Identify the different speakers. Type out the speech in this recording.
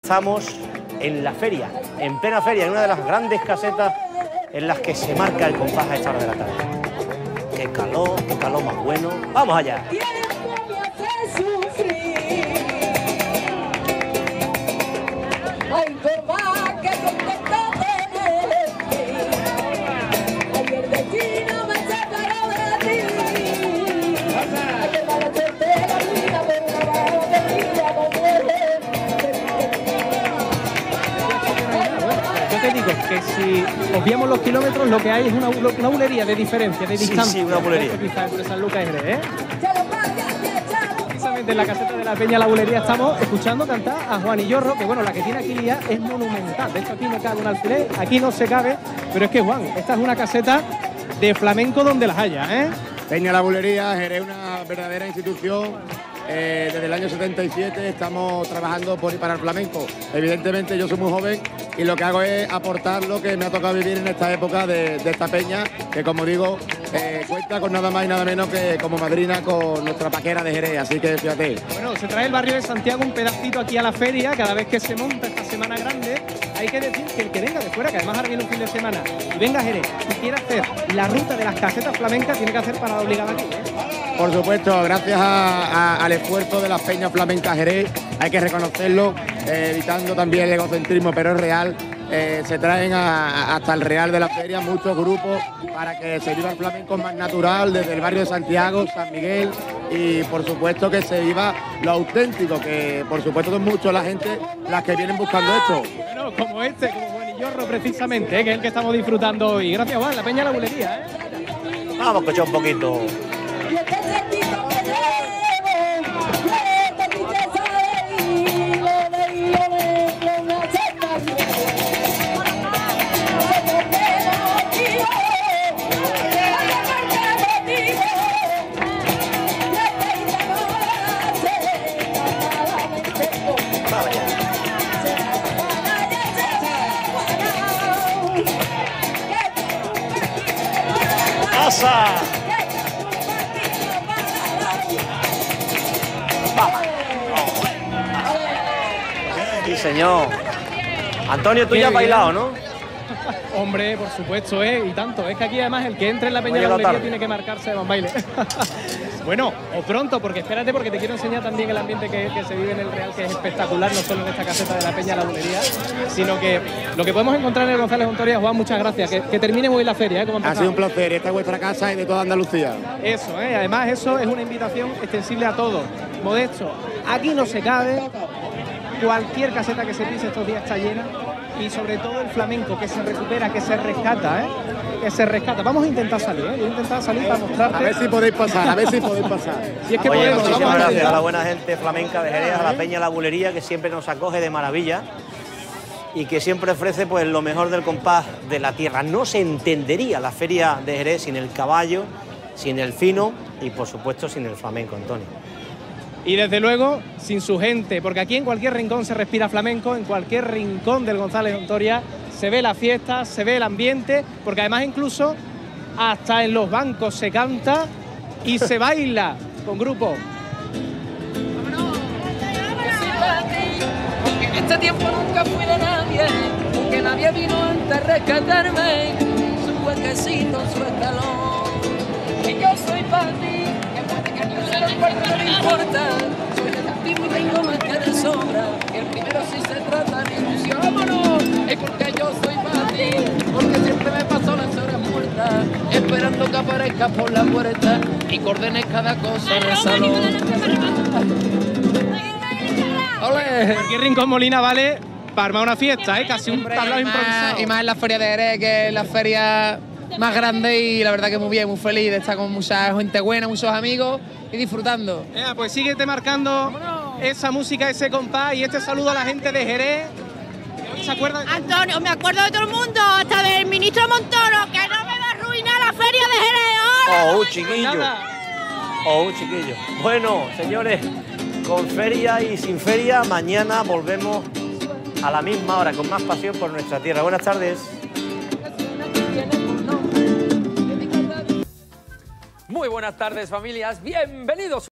Speaker 1: estamos en la feria, en plena feria, en una de las grandes casetas en las que se marca el compás a esta hora de la tarde. Qué calor más bueno. ¡Vamos allá!
Speaker 2: Que si obviamos los kilómetros, lo que hay es una bulería de diferencia, de distancia.
Speaker 1: Sí, una bulería.
Speaker 2: Quizás entre San Lucas y Jerez, ¿eh? Precisamente en la caseta de la Peña La Bulería estamos escuchando cantar a Juan Illorro, que bueno, la que tiene aquí ya es monumental. De hecho, aquí no cabe un alfiler, aquí no se cabe, pero es que, Juan, esta es una caseta de flamenco donde las haya, ¿eh?
Speaker 3: Peña La Bulería, Jerez, una verdadera institución. Desde el año 77 estamos trabajando por y para el flamenco. Evidentemente yo soy muy joven y lo que hago es aportar lo que me ha tocado vivir en esta época de esta peña, que como digo, cuenta con nada más y nada menos que como madrina con nuestra paquera de Jerez, así que fíjate.
Speaker 2: Bueno, se trae el barrio de Santiago un pedacito aquí a la feria, cada vez que se monta esta semana grande. Hay que decir que el que venga de fuera, que además ahora viene un fin de semana, y venga a Jerez y quiera hacer la ruta de las casetas flamencas, tiene que hacer parada obligada aquí, ¿eh?
Speaker 3: Por supuesto, gracias al esfuerzo de las peñas flamencas Jerez, hay que reconocerlo, evitando también el egocentrismo, pero es real. Se traen hasta el Real de la Feria muchos grupos para que se viva el flamenco más natural, desde el barrio de Santiago, San Miguel, y por supuesto que se viva lo auténtico, que por supuesto que es mucho la gente las que vienen buscando esto.
Speaker 2: Bueno, como Juan Illorro precisamente, que es el que estamos disfrutando hoy. Gracias, Juan, la Peña La Bulería, ¿eh?
Speaker 1: Vamos a escuchar un poquito. ¡Pasa! Sí, señor. Antonio, tú ya has bailado, ¿no?
Speaker 2: Hombre, por supuesto, y tanto. Es que aquí además el que entre en la Peña La Bulería tiene que marcarse de buen baile. Bueno, o pronto, porque espérate, porque te quiero enseñar también el ambiente que se vive en el Real, que es espectacular, no solo en esta caseta de la Peña La Bulería, sino que lo que podemos encontrar en el González Ontoria. Juan, muchas gracias. Que termine muy bien la feria, como
Speaker 3: ha sido un placer, esta es vuestra casa y de toda Andalucía.
Speaker 2: Eso, además eso es una invitación extensible a todos. Modesto, aquí no se cabe, cualquier caseta que se pise estos días está llena, y sobre todo el flamenco, que se recupera, que se rescata, que se rescata. Vamos a intentar salir, voy a intentar salir para mostrarte.
Speaker 3: A ver si podéis pasar, a ver si podéis pasar.
Speaker 2: Si es que
Speaker 1: Oye,
Speaker 2: podemos,
Speaker 1: muchísimas
Speaker 2: vamos
Speaker 1: gracias a la buena gente flamenca de Jerez, a la Peña La Bulería, que siempre nos acoge de maravilla y que siempre ofrece pues lo mejor del compás de la tierra. No se entendería la feria de Jerez sin el caballo, sin el fino y por supuesto sin el flamenco, Antonio.
Speaker 2: Y desde luego sin su gente, porque aquí en cualquier rincón se respira flamenco, en cualquier rincón del González Ontoria se ve la fiesta, se ve el ambiente, porque además incluso hasta en los bancos se canta y se baila con grupo.
Speaker 4: Porque en este tiempo nunca fui de nadie, porque nadie vino antes a rescatarme, su huequecito, su escalón. Y yo soy para ti, que puede que no se lo importa, no me importa. Soy de contigo y tengo más que de sobra. Y el primero si se trata de ilusión, vámonos. Es porque yo soy para ti, porque siempre me paso las horas muertas, esperando que aparezca por la puerta y coordenes cada cosa en el salón.
Speaker 2: ¡Olé! Cualquier rincón Molina vale para armar una fiesta, casi un tablao improvisado.
Speaker 5: Y más en la feria de Jerez, que es la feria más grande, y la verdad que muy bien, muy feliz de estar con mucha gente buena, muchos amigos y disfrutando.
Speaker 2: Pues síguete marcando esa música, ese compás y este saludo a la gente de Jerez. ¿Se acuerda?
Speaker 6: Antonio, me acuerdo de todo el mundo, hasta del ministro Montoro, que no me va a arruinar la feria de Jerez.
Speaker 1: ¡Oh, chiquillo! ¡Oh, chiquillo! Bueno, señores, con feria y sin feria, mañana volvemos a la misma hora, con más pasión por nuestra tierra. Buenas tardes.
Speaker 7: Muy buenas tardes, familias. Bienvenidos.